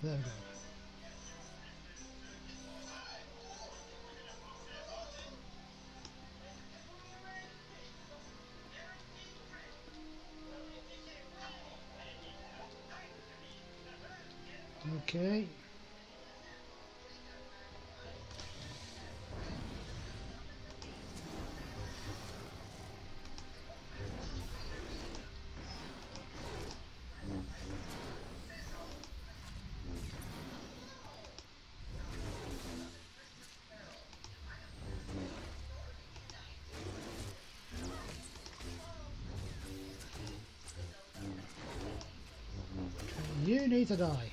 There we go. Okay. You need to die.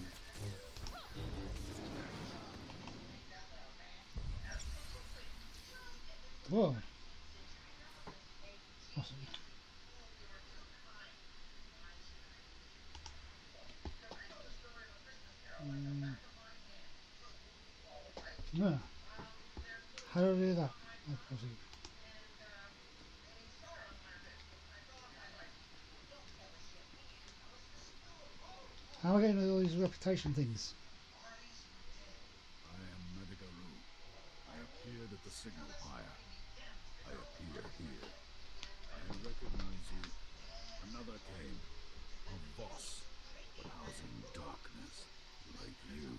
Whoa. Awesome. Yeah. How do I do that? How am I getting all these reputation things? I am Medigaru. I appeared at the signal fire. I appear here. I recognize you. Another came. A Voss, but housing darkness, like you.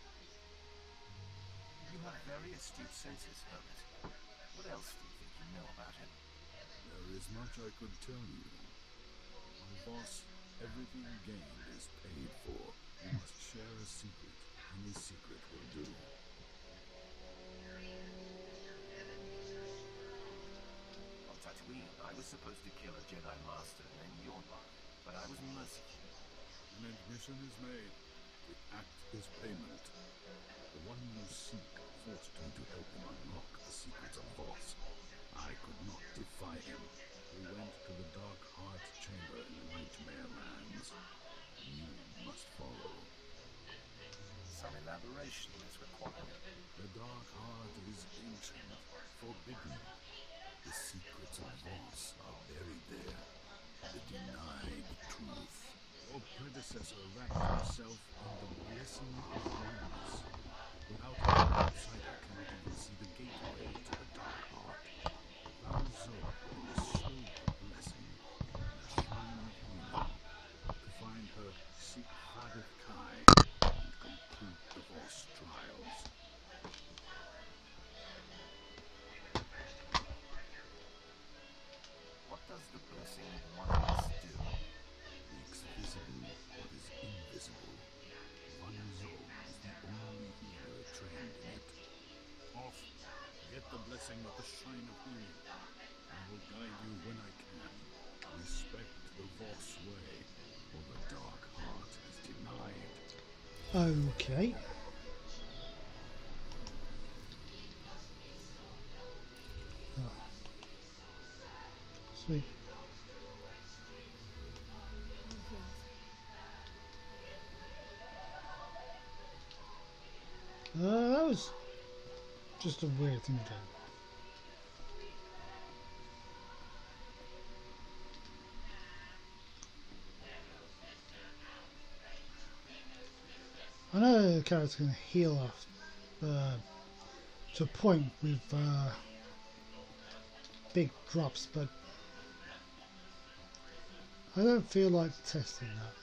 You have very astute senses, Hermit. What else do you think you know about him? There is much I could tell you. My Voss, everything gained is paid for. You must share a secret. Any secret will do. On Tatooine, I was supposed to kill a Jedi Master named Yorba, but I was merciful. An admission is made. The act is payment. The one you seek forced you to help him unlock the secrets of Voss. I could not defy him. We went to the Dark Heart Chamber in the Nightmare Lands. You must follow. Some elaboration is required. The Dark Heart is ancient, forbidden. The secrets of Voss are buried there. The denied truth. Your predecessor wrapped himself in the blessing of oneness. Without an outsider cannot even see the gateway to the Dark Heart. Alzo bestowed the blessing in the shrine of healing. To find her, seek Father Kai and complete the Voss trials. What does the blessing of oneness do? Makes visible what is invisible. Vanzo is the only healer trained in it. Off, get the blessing of the Shrine of Healing. I will guide you when I can. Respect the Voss way, or the Dark Heart is denied. Okay. Oh. Sweet. That was just a weird thing to do. I know the character can heal off to a point with big drops, but I don't feel like testing that.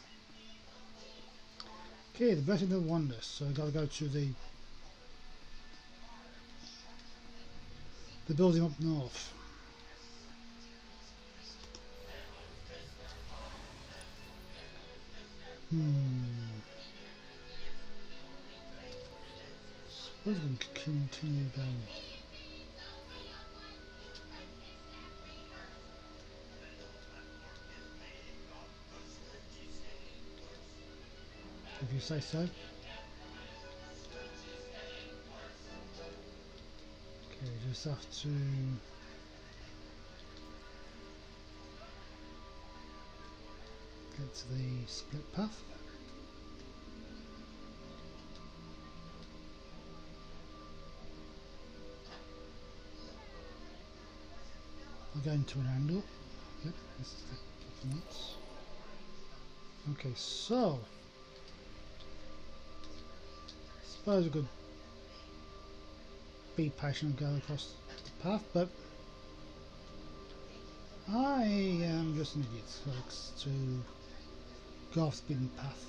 Okay, the Blessing of Wonders. So I've got to go to the building up north. Suppose we can continue down. If you say so. Okay, just have to get to the split path. I'll go into an angle. Yep, this is the notes. Okay, so suppose we could be patient and go across the path, but I am just an idiot, folks, to go off the beaten path.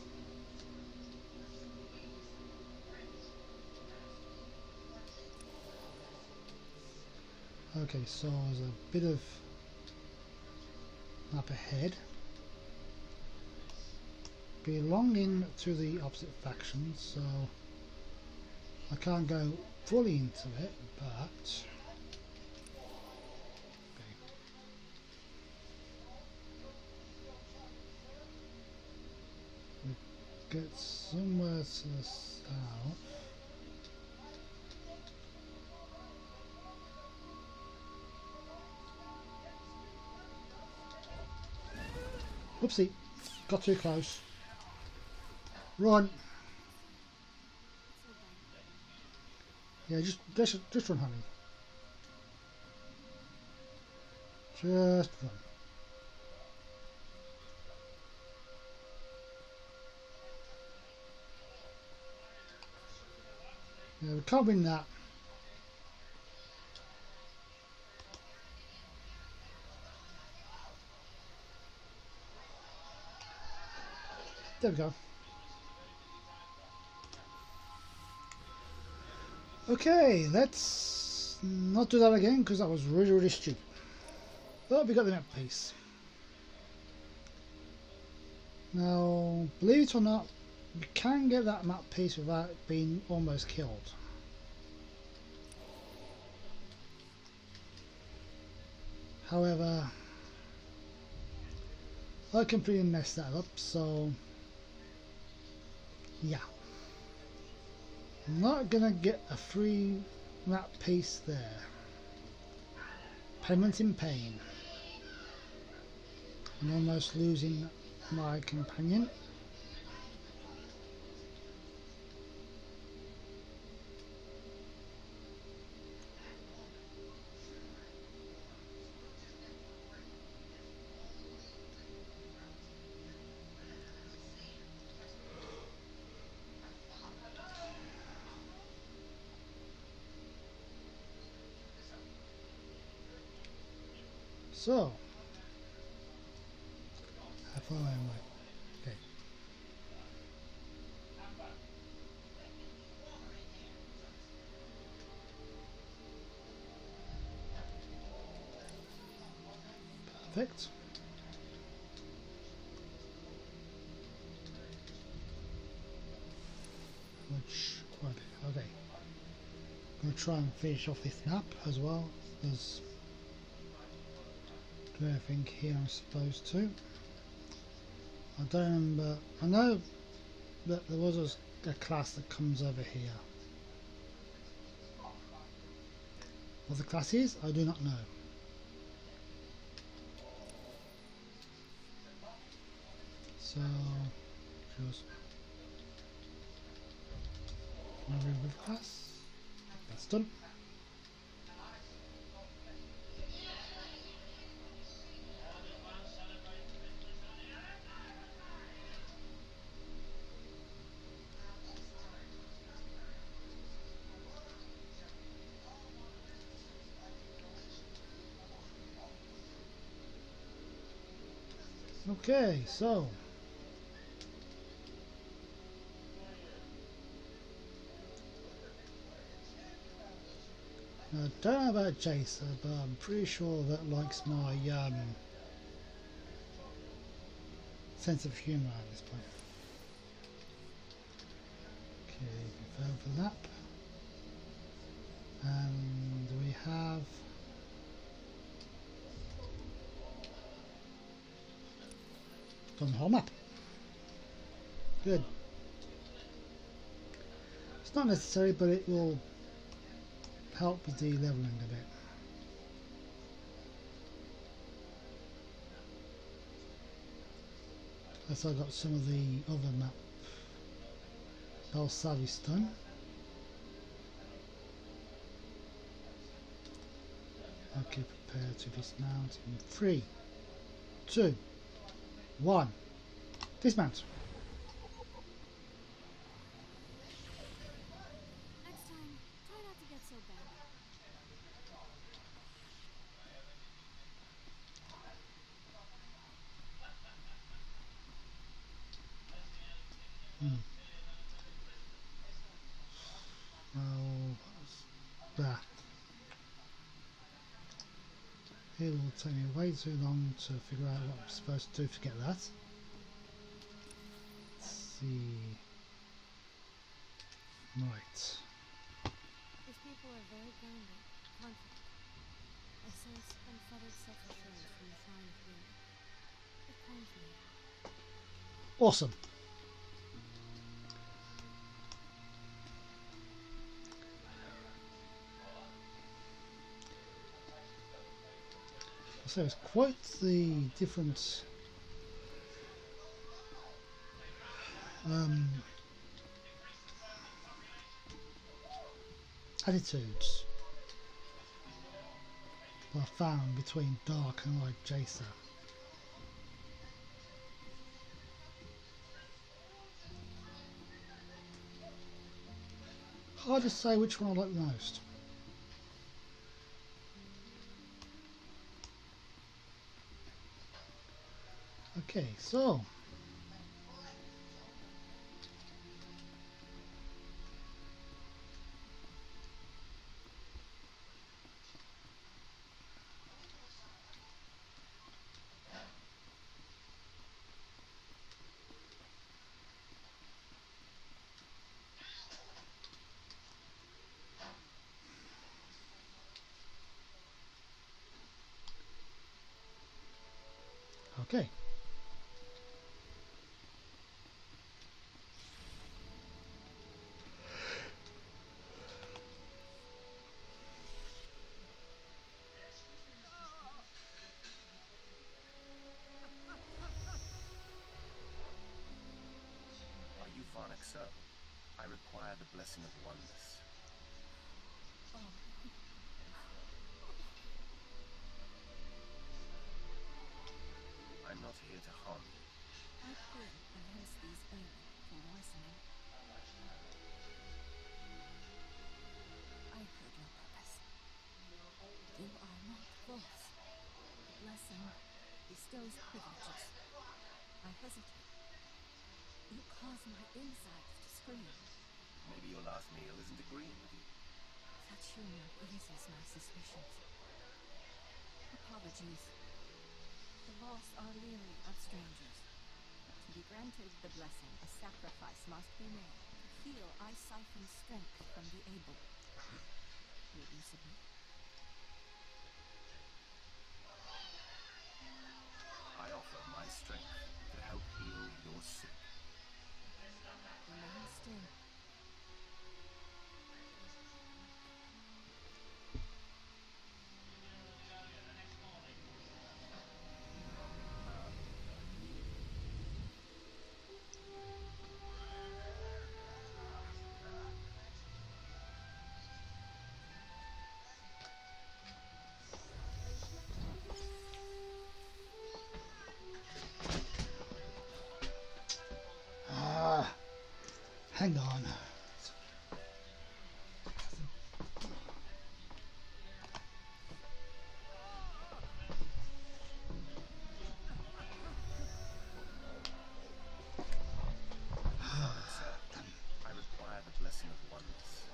Okay, so there's a bit of map ahead. Belonging to the opposite faction, so I can't go fully into it, but okay. We get somewhere to the south. Whoopsie, got too close. Run. Yeah, just run, honey. Just run. Yeah, we can't win that. There we go. Okay, let's not do that again because that was really stupid. But we got the map piece. Now, believe it or not, you can get that map piece without being almost killed. However, I completely messed that up, so yeah. I'm not gonna get a free map piece there. Payment in pain. I'm almost losing my companion. So, how far am I? Okay. Perfect. Okay. I'm going to try and finish off this map as well. There's do everything here I'm supposed to. I don't remember. I know that there was a class that comes over here. What the class is, I do not know. So, just remove class. That's done. Okay, so I don't know about Jason, but I'm pretty sure that likes my sense of humour at this point. Okay, confirm for that. And we have done the whole map. Good. It's not necessary, but it will help with the leveling a bit. Plus I got some of the other map Belsavis done. Okay, prepare to dismount in 3, 2, 1. Dismount. Hmm. Well, that. It will take me way too long to figure out what I'm supposed to do. Forget that. Let's see. Right. These people are very grounded, confident. I sense unfettered self-assurance from the shine of beauty. It calms me. Awesome. So it's quite the different attitudes I found between Dark and like Jason. Hard to say which one I like the most. Okay, so okay. Are you Phonic, sir? I require the blessing of oneness. I'm not here to harm you. I pray against these early for worsening. I heard your purpose. You are not Voss. The blessing bestows privileges. I hesitate. You cause my insides to scream. Maybe your last meal isn't agreeing with you. Such humor eases my suspicions. Apologies. The Voss are leery of strangers. To be granted the blessing, a sacrifice must be made. To feel I siphon strength from the able. Will you submit? I offer my strength to help heal your sick. Remain still. Hang on. Sir, I require the blessing of oneness.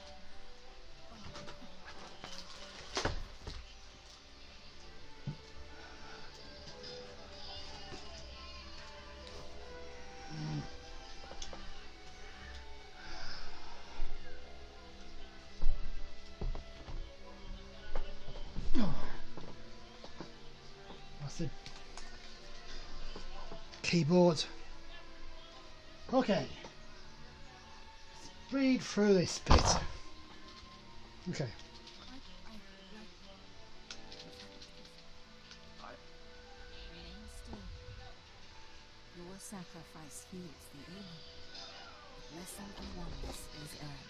That's it. Keyboard. Okay. Let's read through this bit. Okay. Remain still. Your sacrifice heals the ailing. The blessing of oneness is earned.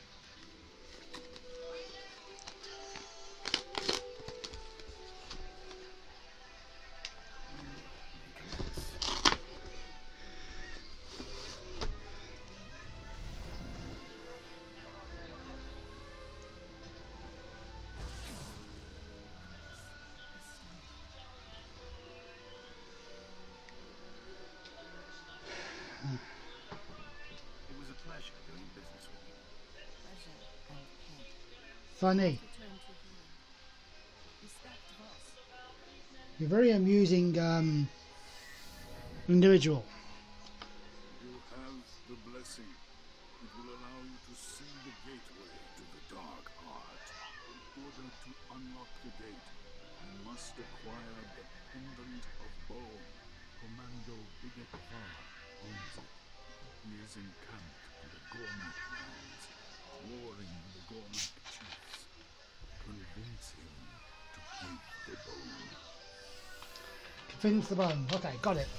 funny. Return to healing. Respect Voss. You're a very amusing individual. You have the blessing. It will allow you to see the gateway to the dark art. In order to unlock the gate, you must acquire the pendant of bone. Commando Bigekvar owns it. He is encamped on the Gormak lands, warring the Gormak chiefs. Convince him to give the bone. Convince the bone. Okay, got it.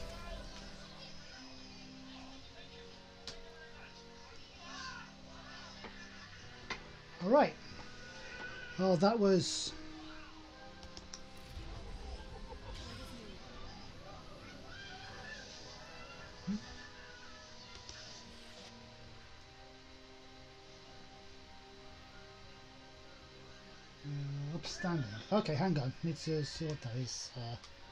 Alright. Well, that was... upstanding. Okay, hang on. Need to sort those.